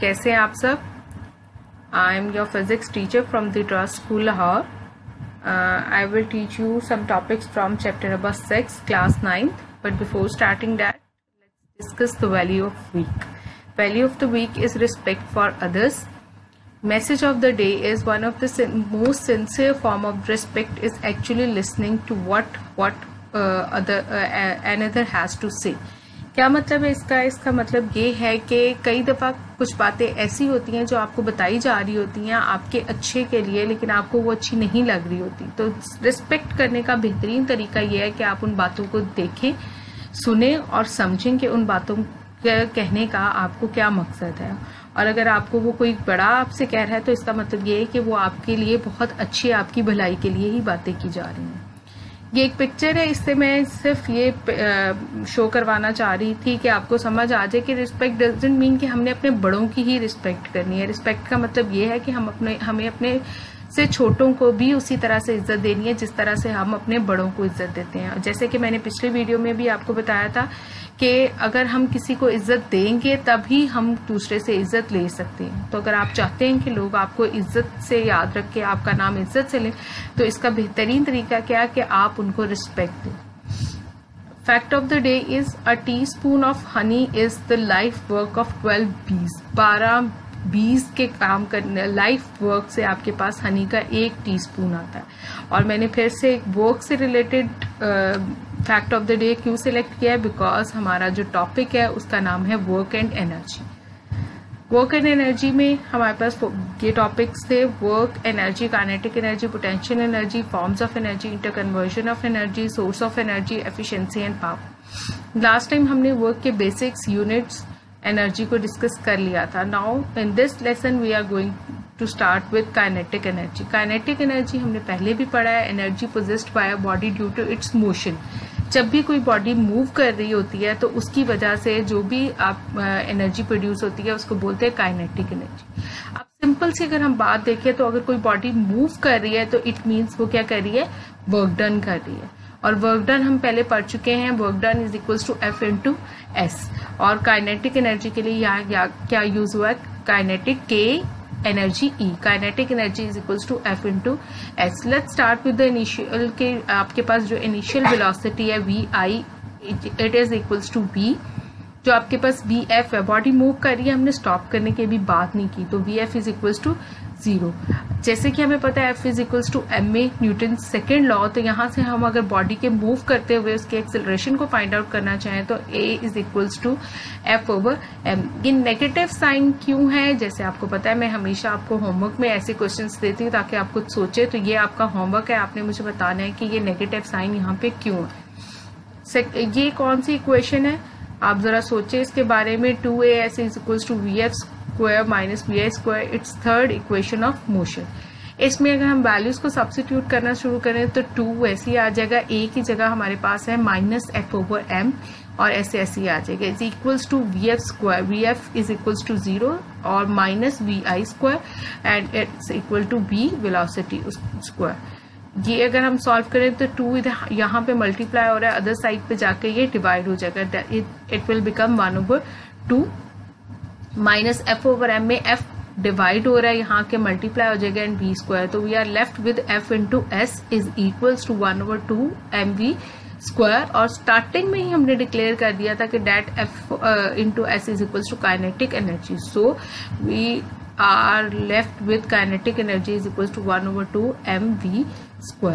कैसे हैं आप सब? I am your physics teacher from the Trust School Lahore. I will teach you some topics from chapter number 6, class 9th. But before starting that, let's discuss the value of week. Value of the week is respect for others. Message of the day is one of the most sincere form of respect is actually listening to what another has to say. क्या मतलब है इसका मतलब ये है कि कई दफ़ा कुछ बातें ऐसी होती हैं जो आपको बताई जा रही होती हैं आपके अच्छे के लिए, लेकिन आपको वो अच्छी नहीं लग रही होती. तो रिस्पेक्ट करने का बेहतरीन तरीका ये है कि आप उन बातों को देखें, सुने और समझें कि उन बातों के कहने का आपको क्या मकसद है. और अगर आपको वो कोई बड़ा आपसे कह रहा है तो इसका मतलब ये है कि वो आपके लिए बहुत अच्छी, आपकी भलाई के लिए ही बातें की जा रही हैं. ये एक पिक्चर है, इससे मैं सिर्फ ये शो करवाना चाह रही थी कि आपको समझ आ जाए कि रिस्पेक्ट डजंट मीन कि हमने अपने बड़ों की ही रिस्पेक्ट करनी है. रिस्पेक्ट का मतलब ये है कि हमें अपने से छोटों को भी उसी तरह से इज्जत देनी है जिस तरह से हम अपने बड़ों को इज्जत देते हैं. जैसे कि मैंने पिछले वीडियो में भी आपको बताया था कि अगर हम किसी को इज्जत देंगे तभी हम दूसरे से इज्जत ले सकते हैं. तो अगर आप चाहते हैं कि लोग आपको इज्जत से याद रख के आपका नाम इज्जत से लें तो इसका बेहतरीन तरीका क्या है कि आप उनको रिस्पेक्ट दें. Fact of the day is a teaspoon of honey is the life work of 12 bees. 12 बीज के काम करने लाइफ वर्क से आपके पास हनी का 1 टीस्पून आता है. और मैंने फिर से एक वर्क से related fact of the day क्यों सिलेक्ट किया है, बिकॉज हमारा जो टॉपिक है उसका नाम है work and energy. Work and energy में हमारे पास ये टॉपिक्स थे: work, energy, kinetic energy, potential energy, forms of energy, interconversion of energy, source of energy, efficiency and power. Last time हमने वर्क के बेसिक्स, यूनिट्स, एनर्जी को discuss कर लिया था. Now in this lesson we are going to start with kinetic energy. Kinetic energy हमने पहले भी पढ़ा है. Energy possessed by a body due to its motion. जब भी कोई बॉडी मूव कर रही होती है तो उसकी वजह से जो भी आप एनर्जी प्रोड्यूस होती है उसको बोलते हैं काइनेटिक एनर्जी. अब सिंपल सी अगर हम बात देखें तो अगर कोई बॉडी मूव कर रही है तो इट मीन्स वो क्या कर रही है, वर्क डन कर रही है. और वर्क डन हम पहले पढ़ चुके हैं. Work done is equals to F into S. और काइनेटिक एनर्जी के लिए यहाँ क्या यूज हुआ है, kinetic K energy E. Kinetic energy is equals to F into S. Let's start with the initial के आपके पास जो इनिशियल वेलोसिटी है VI, it is equals to V. जो आपके पास VF है, बॉडी मूव कर रही है, हमने स्टॉप करने की भी बात नहीं की, तो VF इज इक्वल्स टू 0. जैसे कि हमें पता है F is equals to ma Newton second law. तो यहाँ से हम अगर बॉडी के मूव करते हुए उसके एक्सेलरेशन को फाइंड आउट करना चाहें तो A is equals to F over m. ये नेगेटिव साइन क्यों है, जैसे आपको पता है मैं हमेशा आपको होमवर्क में ऐसे क्वेश्चंस देती हूँ ताकि आप कुछ सोचे. तो ये आपका होमवर्क है, आपने मुझे बताना है कि ये नेगेटिव साइन यहाँ पे क्यों है. ये कौन सी इक्वेशन है, आप जरा सोचे इसके बारे में. 2as is equals to VF square minus VI square. It's third equation of motion. इसमें अगर हम वैल्यूज को सब्स्टिट्यूट करना शुरू करें तो 2 वैसे ही आ जाएगा. A की जगह हमारे पास है माइनस F ओवर m और ऐसे ही आ जाएगा. Is equals to VF square. VF is equals to 0 और minus VI square and it's equal to V velocity square. ये अगर हम सॉल्व करें तो 2 इधर यहाँ पे मल्टीप्लाई हो रहा है, अदर साइड पे जाके ये डिवाइड हो जाएगा. It will become 1 over 2 minus F over m में F डिवाइड हो रहा है, यहाँ के मल्टीप्लाई हो जाएगा एंड V स्क्वायर. तो we are left with F into S is equals to 1 over 2 mv square. और स्टार्टिंग में ही हमने डिक्लेयर कर दिया था कि that F into S is equals to kinetic energy. So we are left with kinetic energy is equals to 1 over 2 mv square.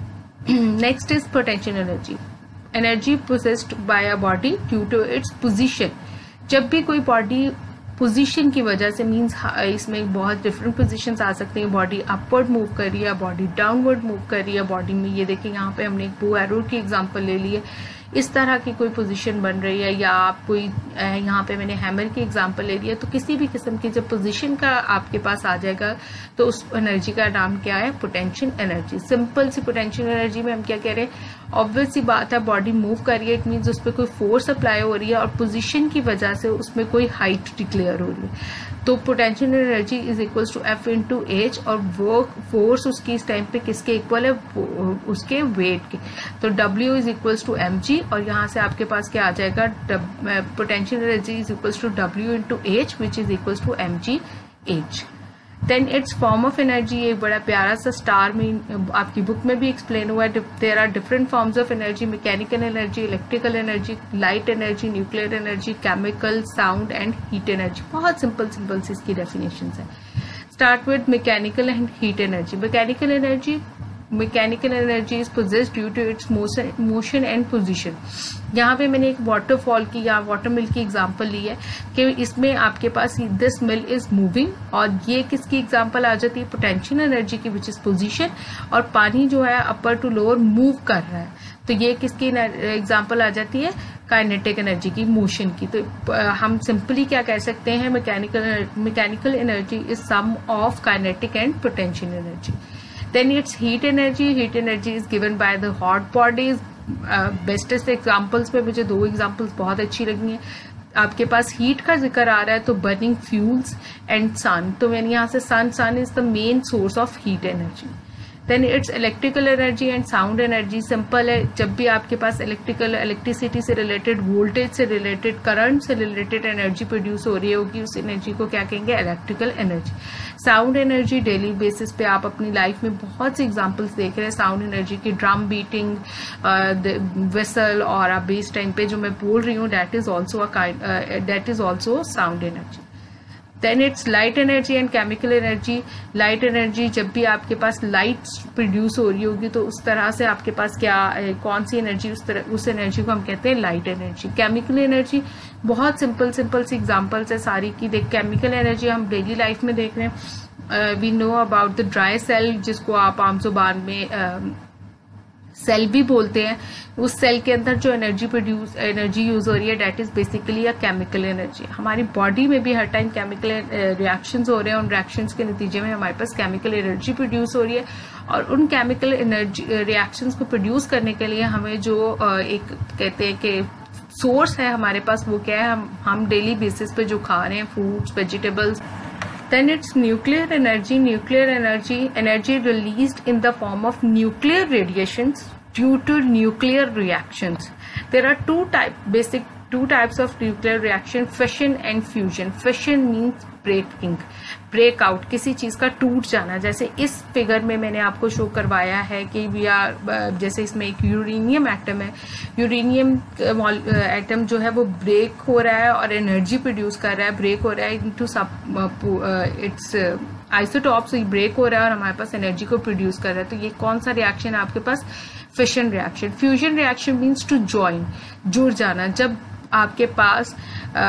Next is potential energy. Energy possessed by a body due to its position. जब भी कोई body position की वजह से means इसमें बहुत different positions आ सकते हैं. बॉडी अपवर्ड मूव कर रही है, बॉडी डाउनवर्ड मूव कर रही है. बॉडी में ये देखिए यहाँ पे हमने एक बो एरो की एग्जांपल ले ली है. इस तरह की कोई पोजीशन बन रही है, या आप कोई यहाँ पे मैंने हैमर की एग्जांपल ले ली है. तो किसी भी किस्म की जब पोजीशन का आपके पास आ जाएगा तो उस एनर्जी का नाम क्या है, पोटेंशियल एनर्जी. सिंपल सी पोटेंशियल एनर्जी में हम क्या कह रहे हैं, ऑब्वियस सी बात है, बॉडी मूव कर रही है, इट मीन्स उस पर कोई फोर्स अप्लाई हो रही है और पोजीशन की वजह से उसमें कोई हाइट डिक्लेयर हो रही है। तो potential energy is equals to F into H, और वो फोर्स उसकी इस टाइम पे किसके इक्वल है, उसके वेट के। तो W is equals to M G, और यहाँ से आपके पास क्या आ जाएगा, potential energy is equals to W into H which is equals to M G H. Then it's form of energy, एक बड़ा प्यारा सा स्टार में आपकी बुक में भी एक्सप्लेन हुआ है। There are different forms of energy, mechanical energy, electrical energy, light energy, nuclear energy, chemical, sound and heat energy. बहुत सिंपल सिंपल सी इसकी डेफिनेशन है। Start with mechanical and heat energy. Mechanical energy is possessed due to its motion and position. यहाँ पे मैंने एक waterfall की या वाटर मिल की एग्जांपल ली है कि इसमें आपके पास दिस मिल इज मूविंग, और ये किसकी एग्जांपल आ जाती है, पोटेंशियल एनर्जी की विच इज पोजीशन, और पानी जो है अपर टू लोअर मूव कर रहा है, तो ये किसकी एग्जांपल आ जाती है, काइनेटिक एनर्जी की, मोशन की। तो हम सिंपली क्या कह सकते हैं, mechanical energy is sum of kinetic and potential energy. Then it's heat energy. Heat energy is given by the hot bodies. Bestest examples में मुझे 2 एग्जाम्पल्स बहुत अच्छी लगी हैं। आपके पास हीट का जिक्र आ रहा है तो बर्निंग फ्यूल्स एंड सन, तो मैंने यहाँ से sun is the main source of heat energy. Then it's electrical energy and sound energy. Simple है, जब भी आपके पास इलेक्ट्रिसिटी से रिलेटेड, वोल्टेज से रिलेटेड, करंट से रिलेटेड एनर्जी प्रोड्यूस हो रही होगी, उस एनर्जी को क्या कहेंगे, electrical energy. Sound energy daily basis पे आप अपनी लाइफ में बहुत सी एग्जांपल्स देख रहे हैं साउंड एनर्जी की, ड्रम बीटिंग, वेसल, और आप बेस टाइम पे जो मैं बोल रही हूँ that is also sound energy. Then it's light energy and chemical energy. Light energy, जब भी आपके पास लाइट प्रोड्यूस हो रही होगी तो उस तरह से आपके पास क्या, कौन सी एनर्जी, उस एनर्जी को हम कहते हैं लाइट एनर्जी। केमिकल एनर्जी, बहुत सिंपल सी एग्जांपल्स है सारी की। देख, केमिकल एनर्जी हम डेली लाइफ में देख रहे हैं। We know about the dry cell, जिसको आप आम जुबान में सेल भी बोलते हैं। उस सेल के अंदर जो एनर्जी यूज हो रही है that is basically a chemical energy. हमारी बॉडी में भी हर टाइम केमिकल रिएक्शंस हो रहे हैं, उन रिएक्शंस के नतीजे में हमारे पास केमिकल एनर्जी प्रोड्यूस हो रही है, और उन केमिकल एनर्जी रिएक्शंस को प्रोड्यूस करने के लिए हमें जो एक कहते हैं कि सोर्स है हमारे पास, वो क्या है, हम डेली बेसिस पे जो खा रहे हैं, fruits, vegetables. Then it's nuclear energy. Nuclear energy released in the form of nuclear radiations due to nuclear reactions. There are two types of nuclear reaction, fission and fusion. Fission means break out, किसी चीज का टूट जाना। जैसे इस figure में मैंने आपको शो करवाया है कि जैसे इसमें एक यूरेनियम एटम है, यूरेनियम एटम जो है वो ब्रेक हो रहा है और एनर्जी प्रोड्यूस कर रहा है, ब्रेक हो रहा है इनटू इट्स आइसोटॉप्स, ब्रेक हो रहा है और हमारे पास एनर्जी को प्रोड्यूस कर रहा है। तो ये कौन सा रिएक्शन है आपके पास, fission reaction. Fusion reaction means to join, जुड़ जाना। जब आपके पास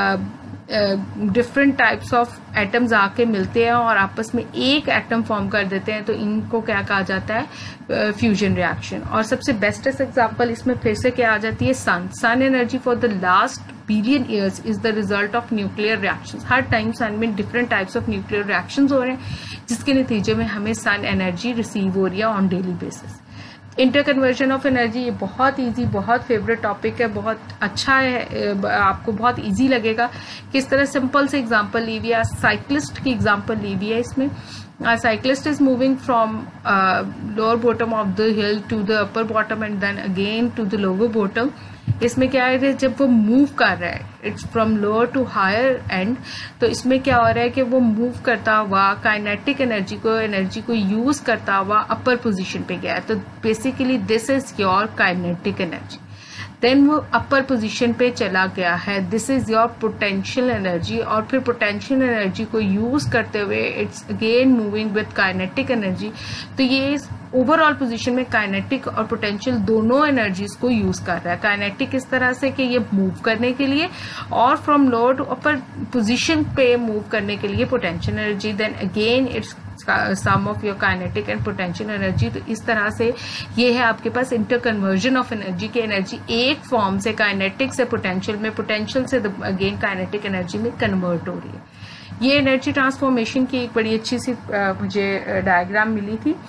डिफरेंट टाइप्स ऑफ एटम्स आके मिलते हैं और आपस में एक एटम फॉर्म कर देते हैं, तो इनको क्या कहा जाता है, फ्यूजन रिएक्शन। और सबसे बेस्टेस्ट एग्जांपल इसमें फिर से क्या आ जाती है, sun energy for the last billion years is the result of nuclear reactions. हर टाइम सन में different types of nuclear reactions हो रहे हैं, जिसके नतीजे में हमें सन एनर्जी रिसीव हो रही है on daily basis. Interconversion of energy, ये बहुत इजी, बहुत फेवरेट टॉपिक है, बहुत अच्छा है, आपको बहुत इजी लगेगा। किस तरह सिंपल से एग्जांपल ली हुई है, साइक्लिस्ट की एग्जांपल ली हुई है इसमें। Cyclist is moving from lower bottom of the hill to the upper bottom and then again to the lower bottom. इसमें क्या है, जब वो मूव कर रहा है, it's from lower to higher end, तो इसमें क्या हो रहा है कि वो मूव करता हुआ काइनेटिक एनर्जी को यूज करता हुआ अपर पोजीशन पे गया है। तो basically this is your kinetic energy. Then वो अपर पोजीशन पे चला गया है, this is your potential energy. और फिर पोटेंशियल एनर्जी को यूज करते हुए it's again moving with kinetic energy. तो ये ओवरऑल पोजीशन में काइनेटिक और पोटेंशियल दोनों एनर्जीज को यूज कर रहा है। काइनेटिक इस तरह से कि ये मूव करने के लिए, और from lower to upper position पे मूव करने के लिए potential energy. Then again it's sum of your kinetic and potential energy. तो इस तरह से ये है आपके पास इंटर कन्वर्जन ऑफ एनर्जी की एनर्जी एक फॉर्म से काइनेटिक से पोटेंशियल में, पोटेंशियल से अगेन काइनेटिक एनर्जी में कन्वर्ट हो रही है। ये एनर्जी ट्रांसफॉर्मेशन की एक बड़ी अच्छी सी मुझे डायग्राम मिली थी।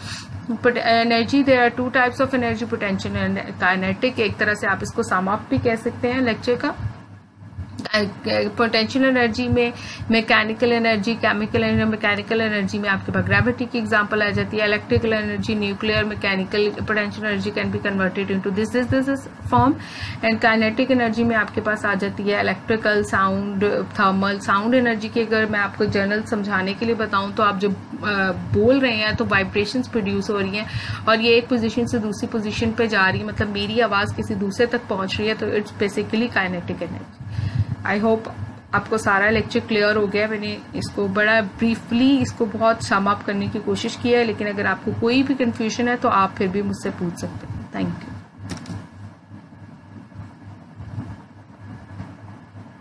Energy, there are two types of energy, potential and kinetic. एक तरह से आप इसको सम अप भी कह सकते हैं लेक्चर का। पोटेंशियल एनर्जी में mechanical energy, chemical energy, mechanical energy में आपके पास ग्रेविटी की एग्जांपल आ जाती है। Electrical energy, nuclear, mechanical, potential energy can be converted into this form. And kinetic energy में आपके पास आ जाती है electrical, sound, thermal. Sound energy की अगर मैं आपको जनरल समझाने के लिए बताऊं तो आप जब बोल रहे हैं तो वाइब्रेशंस प्रोड्यूस हो रही हैं और ये एक पोजीशन से दूसरी पोजीशन पे जा रही है, मतलब मेरी आवाज किसी दूसरे तक पहुंच रही है, तो it's basically kinetic energy. I hope आपको सारा लेक्चर क्लियर हो गया। मैंने इसको बड़ा ब्रीफली इसको बहुत सम अप करने की कोशिश की है, लेकिन अगर आपको कोई भी कंफ्यूजन है तो आप फिर भी मुझसे पूछ सकते हैं।